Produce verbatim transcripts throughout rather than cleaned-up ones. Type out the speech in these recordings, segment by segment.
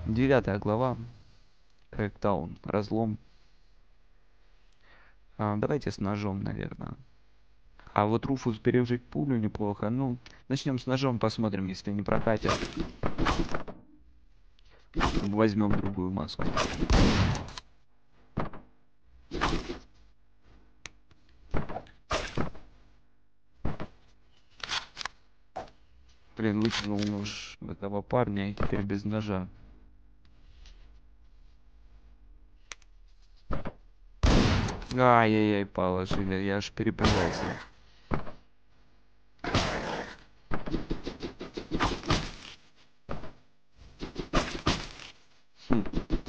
Девятая глава. Крэктаун. Разлом. А, давайте с ножом, наверное. А вот Руфус пережить пулю неплохо. Ну, начнем с ножом, посмотрим, если не прокатит. Возьмем другую маску. Блин, выкинул нож этого парня и теперь без ножа. Ай-яй-яй, положили, я аж перепугался. Хм.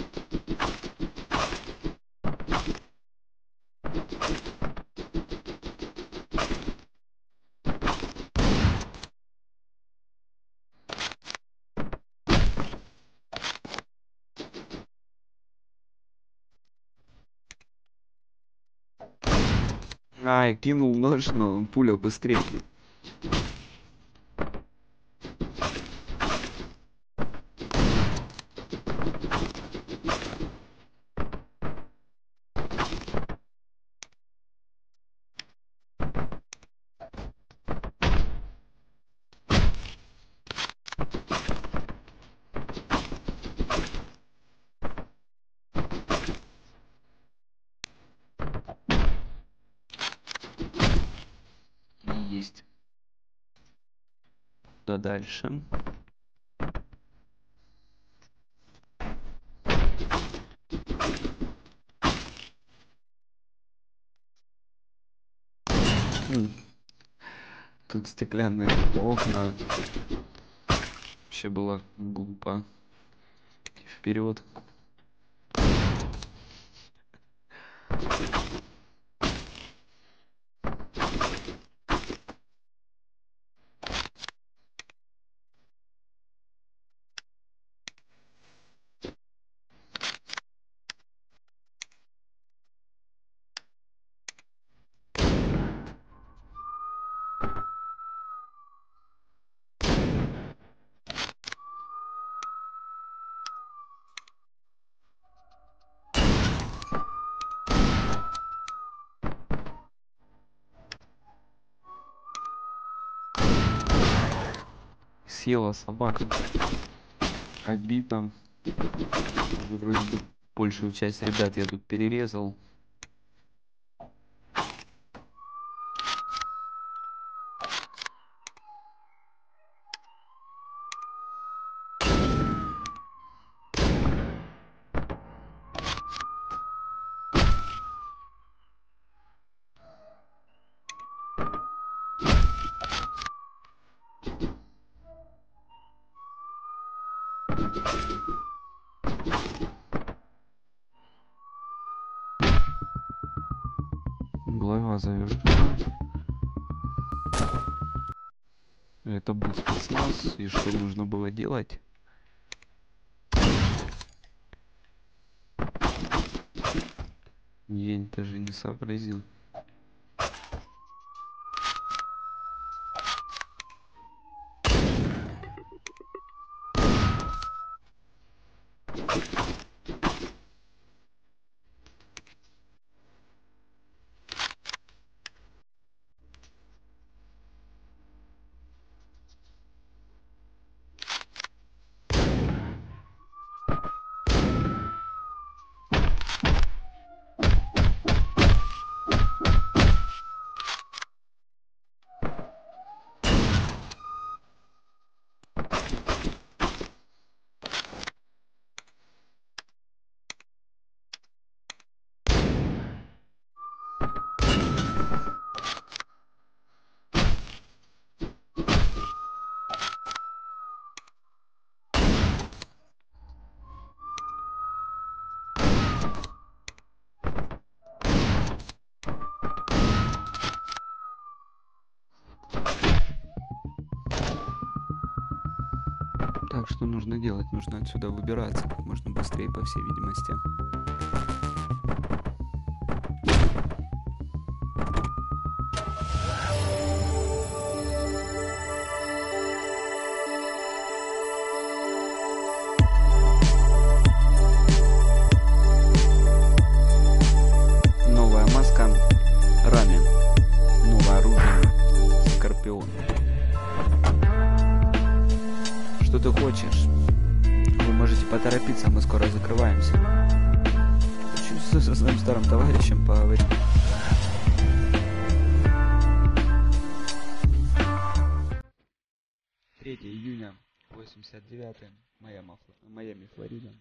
Ай, кинул нож, но пуля быстрее. Есть. Куда дальше? Хм. Тут стеклянные окна. Вообще было глупо. Вперед. Съела собака. Обидно. Вроде бы большую часть ребят я тут перерезал. Глава завершена. Это был спецназ. И что нужно было делать? Я даже не сообразил. Так, что нужно делать? Нужно отсюда выбираться как можно быстрее, по всей видимости. шпион. Что ты хочешь? Вы можете поторопиться, мы скоро закрываемся. Хочу со своим старым товарищем поговорить. третьего июня восемьдесят девятый, Майами, Флорида.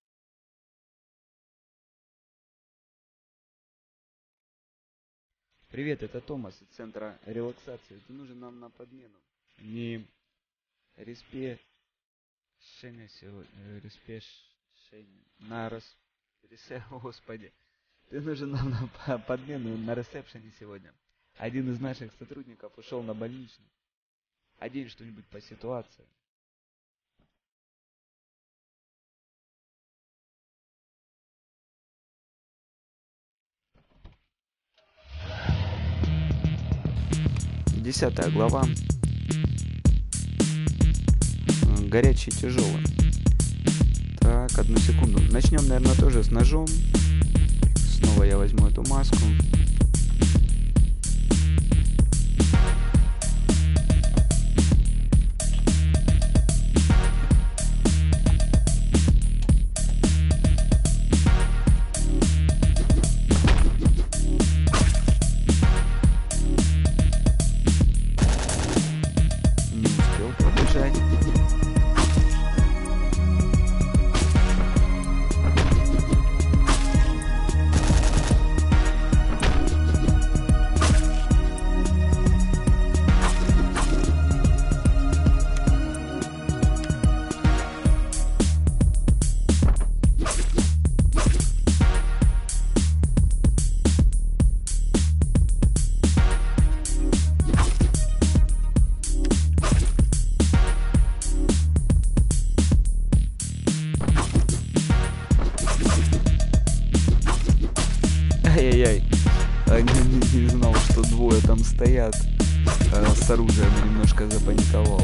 Привет, это Томас из центра релаксации. Ты нужен нам на подмену. Не респешение сегодня. Респешение. На рас... Ресе... Господи. Ты нужен нам на подмену на ресепшене сегодня. Один из наших сотрудников ушел на больничный. Одень что-нибудь по ситуации. Десятая глава. Горячий, тяжелый. Так, одну секунду. Начнем, наверное, тоже с ножом. Снова я возьму эту маску. Ай-яй-яй. Не, не знал, что двое там стоят а, с оружием. Немножко запаниковал.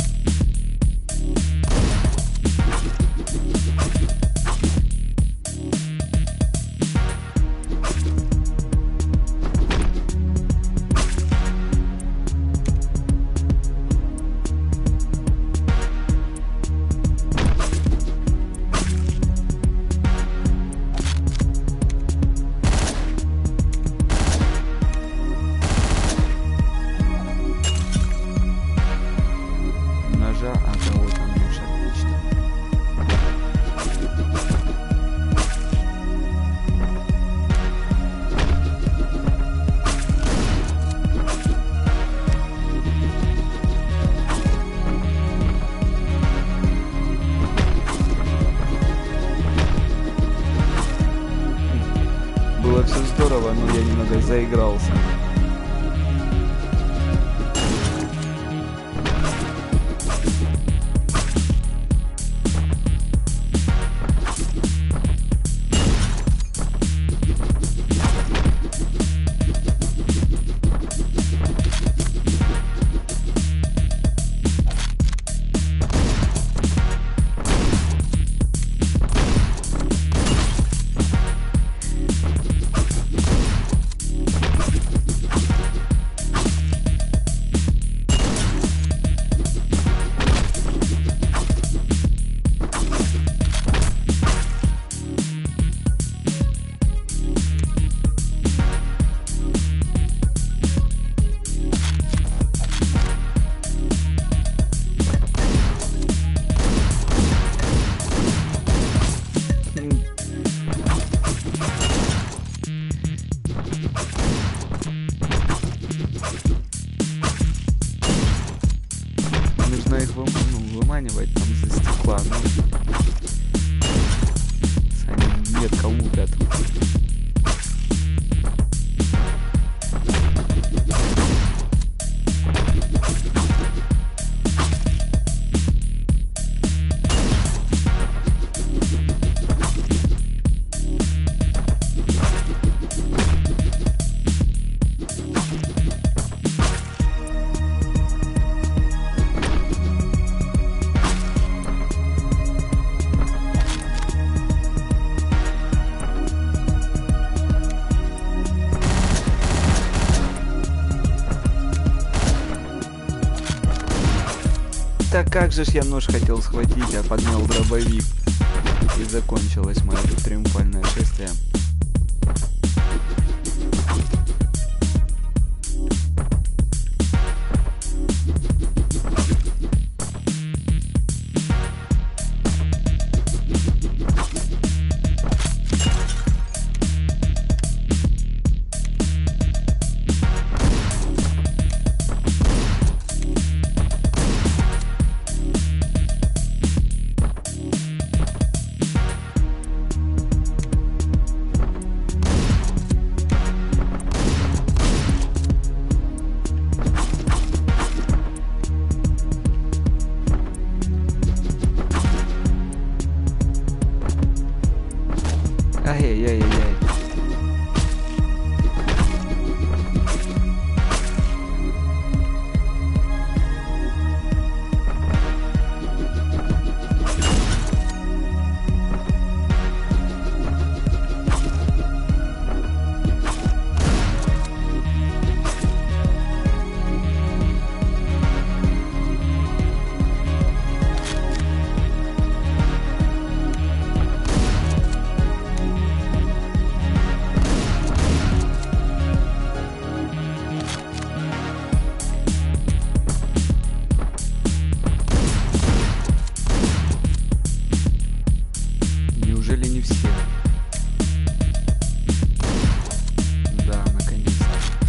Было все здорово, но я немного заигрался. Нужно их вым... ну, выманивать там за стекла, ну... Они метко лупят. Да как же ж я нож хотел схватить, а поднял дробовик. И закончилось мое тут триумфальное шествие. Ай-яй-яй-яй. Неужели не все? Да, наконец-то.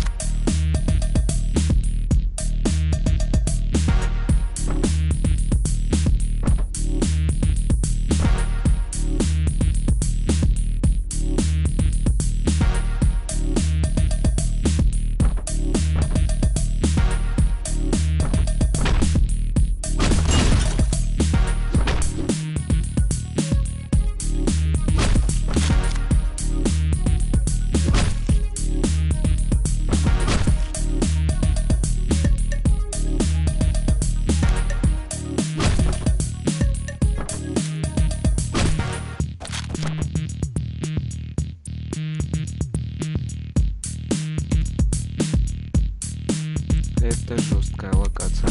Это жесткая локация.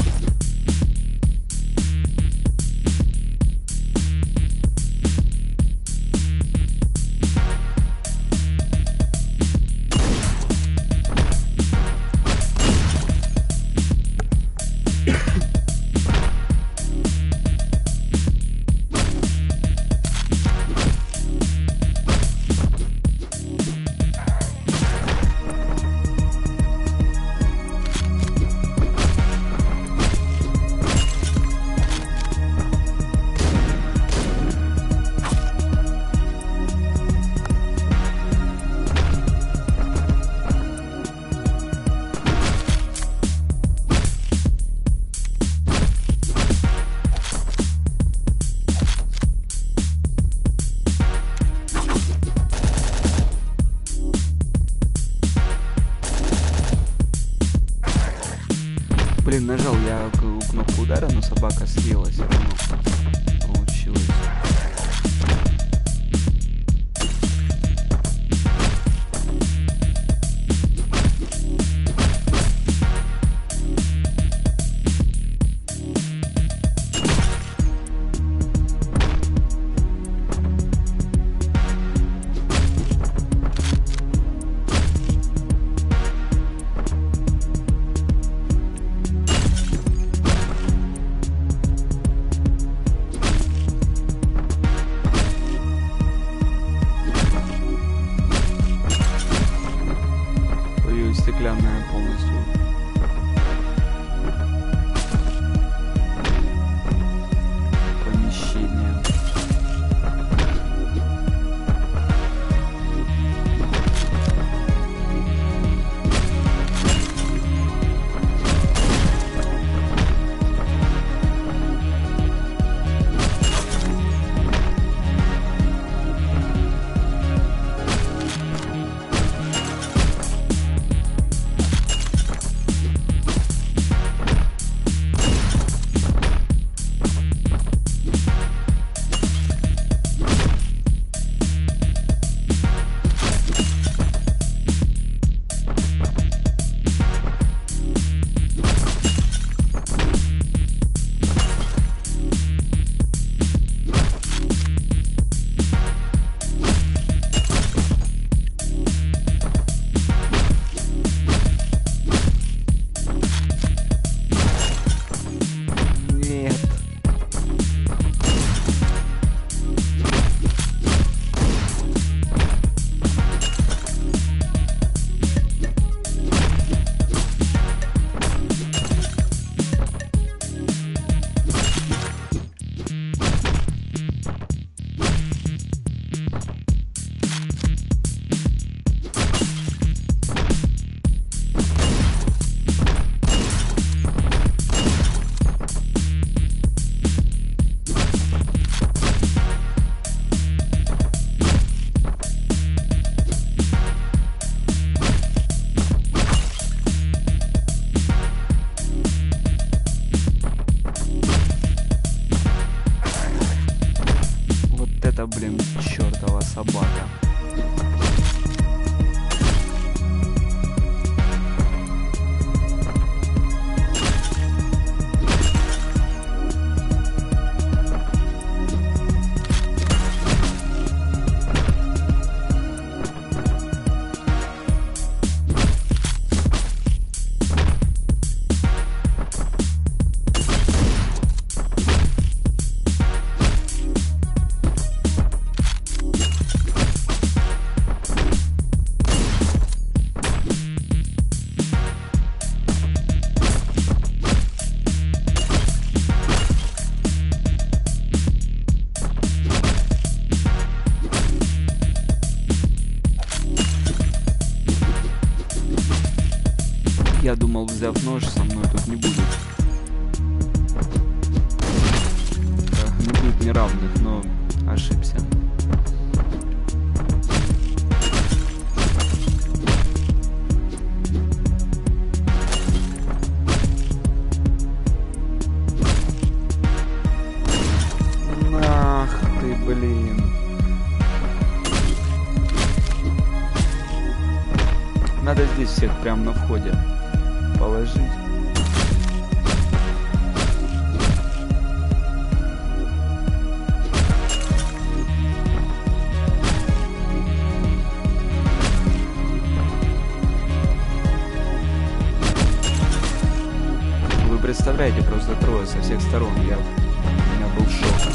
Блин, нажал я кнопку удара, но собака съела все равно. Получилось. собака. Я думал, взяв нож, со мной тут не будет. Не будет неравных, но ошибся. Ах ты, блин. Надо здесь всех прямо на входе положить. Вы представляете, просто трое со всех сторон. Я, у меня был шок.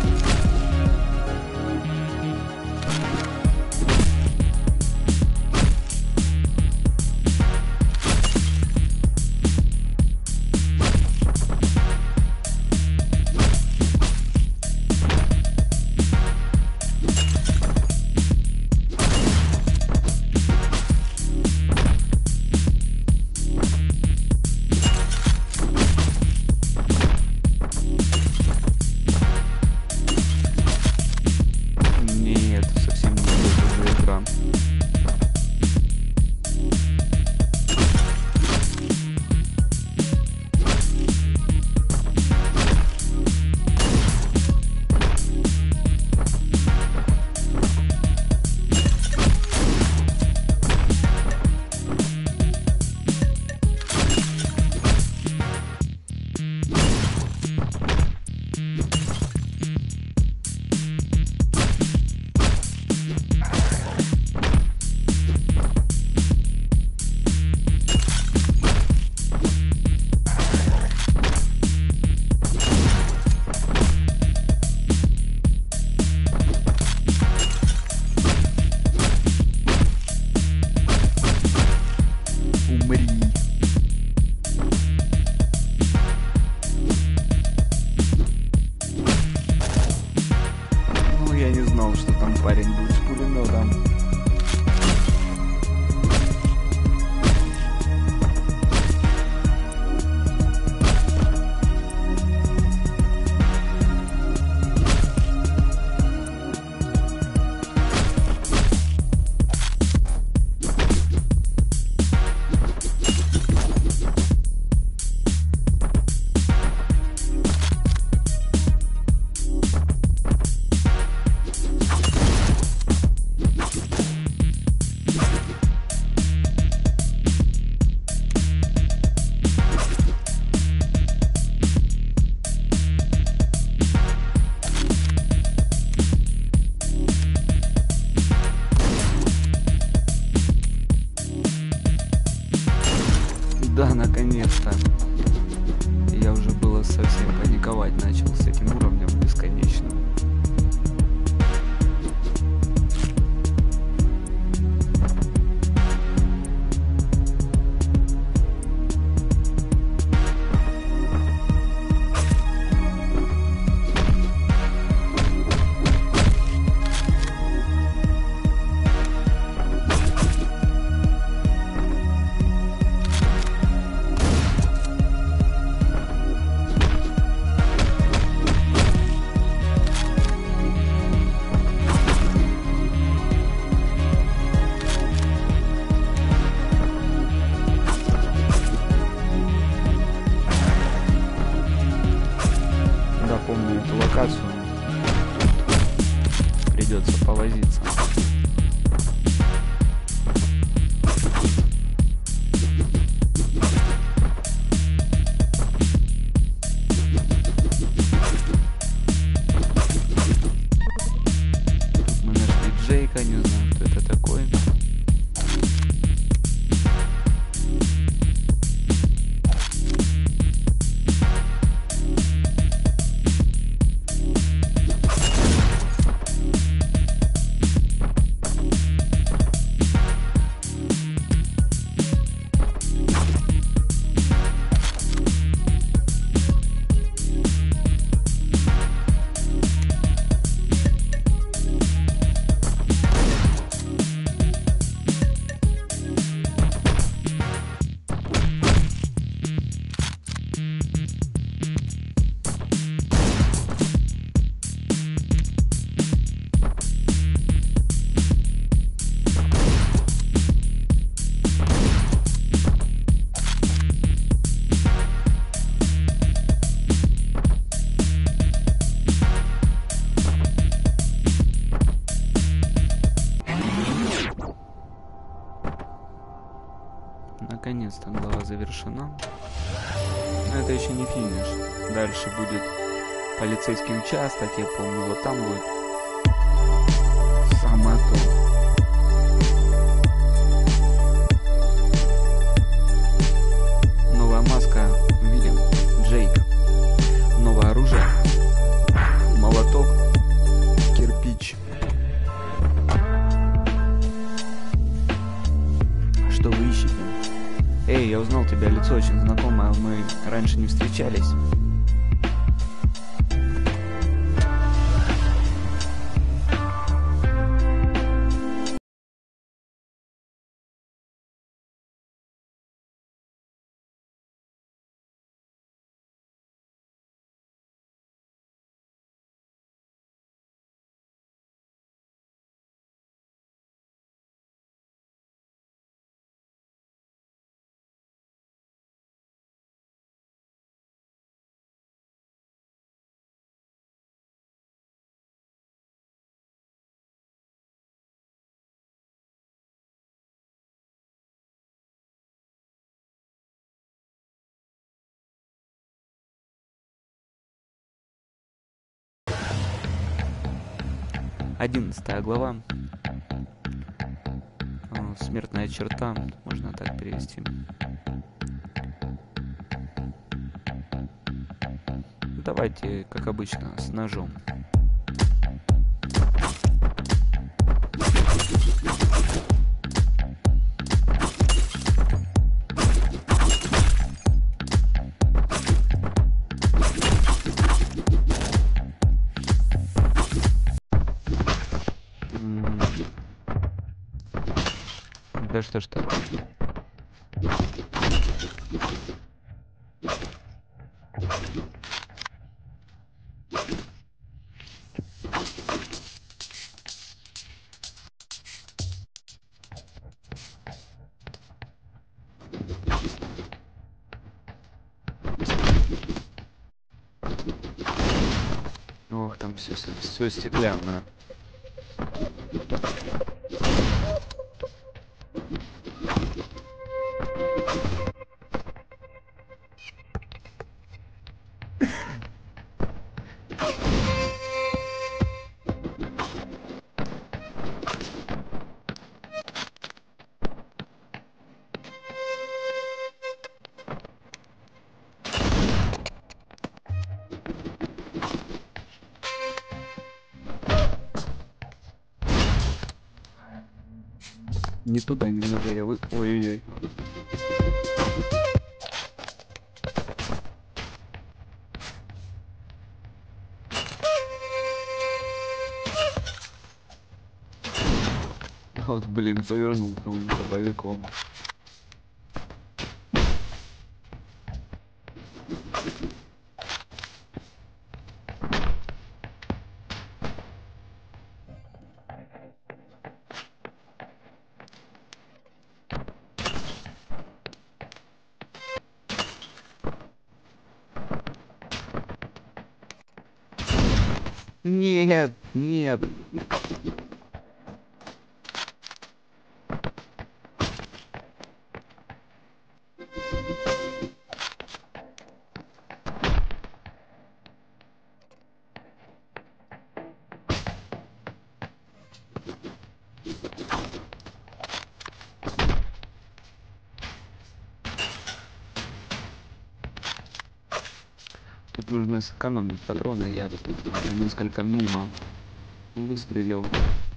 Что там парень будет с пулеметом. Да, наконец-то. Я уже было совсем паниковать начал с этим уровнем бесконечным. Помню эту локацию, придется повозиться. это еще не финиш. Дальше будет полицейский участок, я помню, вот там будет самое то. Новая маска Уильям, Джейк. Новое оружие. Молоток. Кирпич. Что вы ищете? Эй, я узнал тебя, лицо очень знакомое, мы раньше не встречались. Одиннадцатая глава. Смертная черта, можно так перевести. Давайте, как обычно, с ножом. Да что ж такое? Ох, там все, все, все стеклянное. Не туда, не надо, я вы... Ой-ой-ой. Вот, блин, повернул там дробовиком. Нет, нет. Тут нужно сэкономить патроны, я тут несколько мимо выстрелил.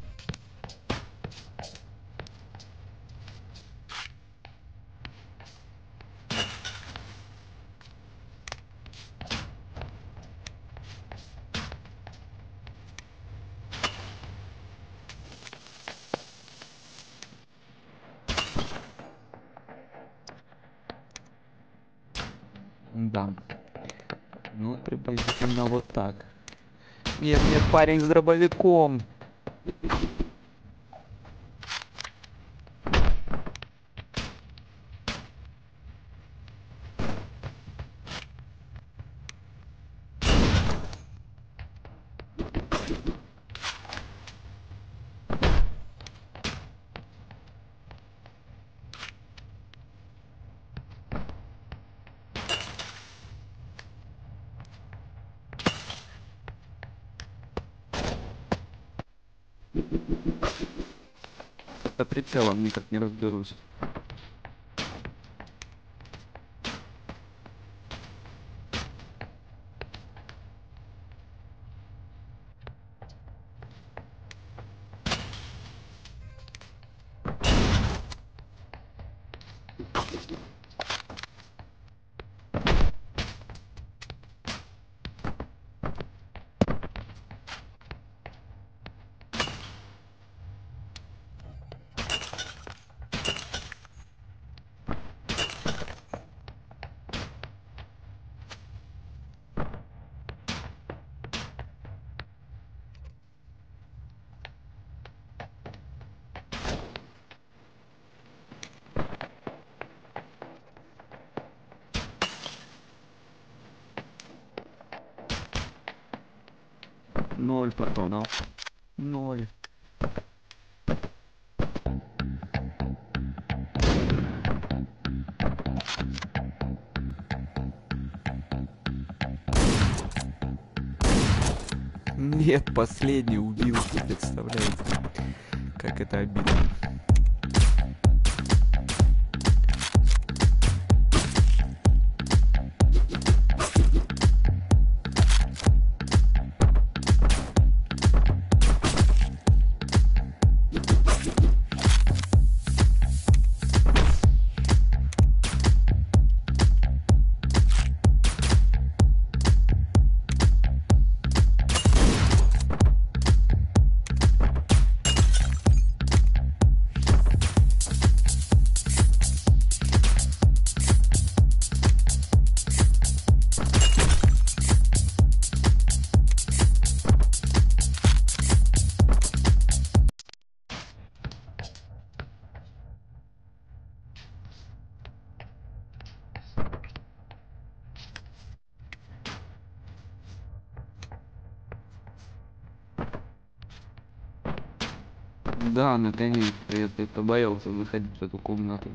Да. Ну, приблизительно вот так. Нет, нет, парень с дробовиком. По прицелам никак не разберусь. Ноль патронов. Ноль. Нет, последний убил, представляете? Как это обидно. Да, наконец-то я побоялся выходить в эту комнату.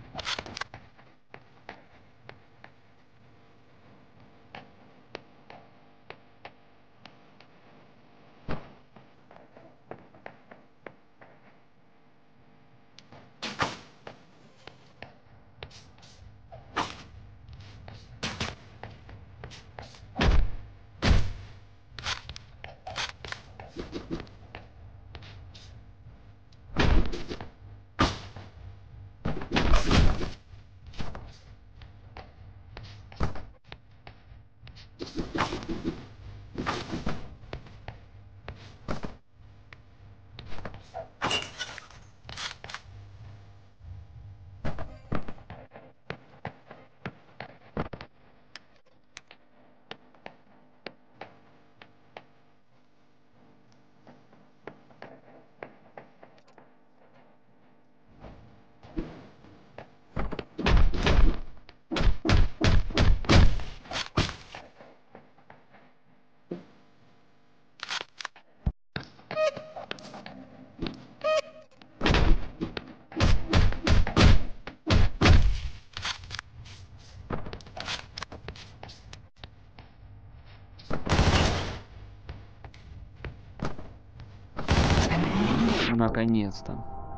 Наконец-то.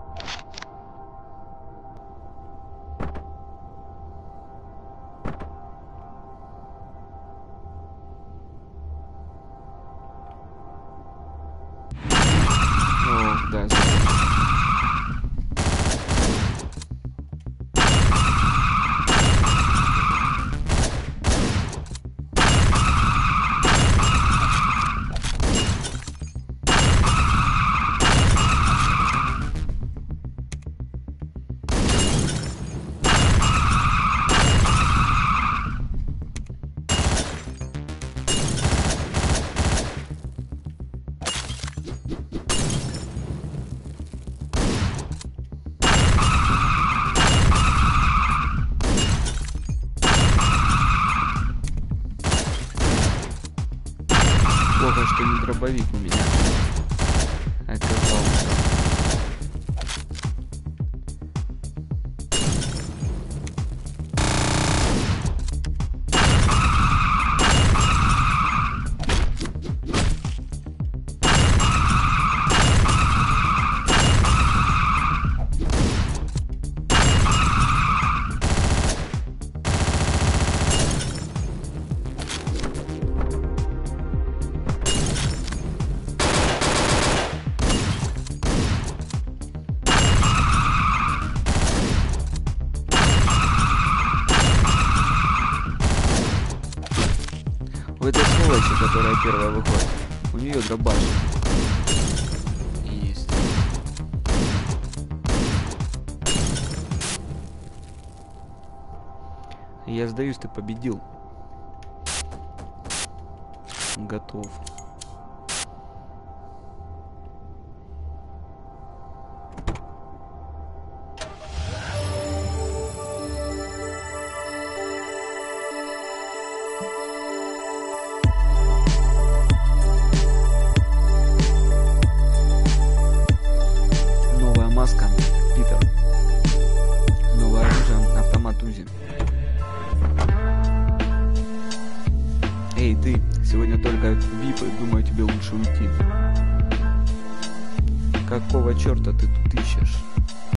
Ох, да. Плохо, что не дробовик у меня оказался. У этой сволочи, которая первая выходит, у нее дробаш. Есть. Я сдаюсь, ты победил. Готов. Новая маска, Питер. Новое оружие, автомат УЗИ. Эй, ты, сегодня только випы, думаю, тебе лучше уйти. Какого черта ты тут ищешь?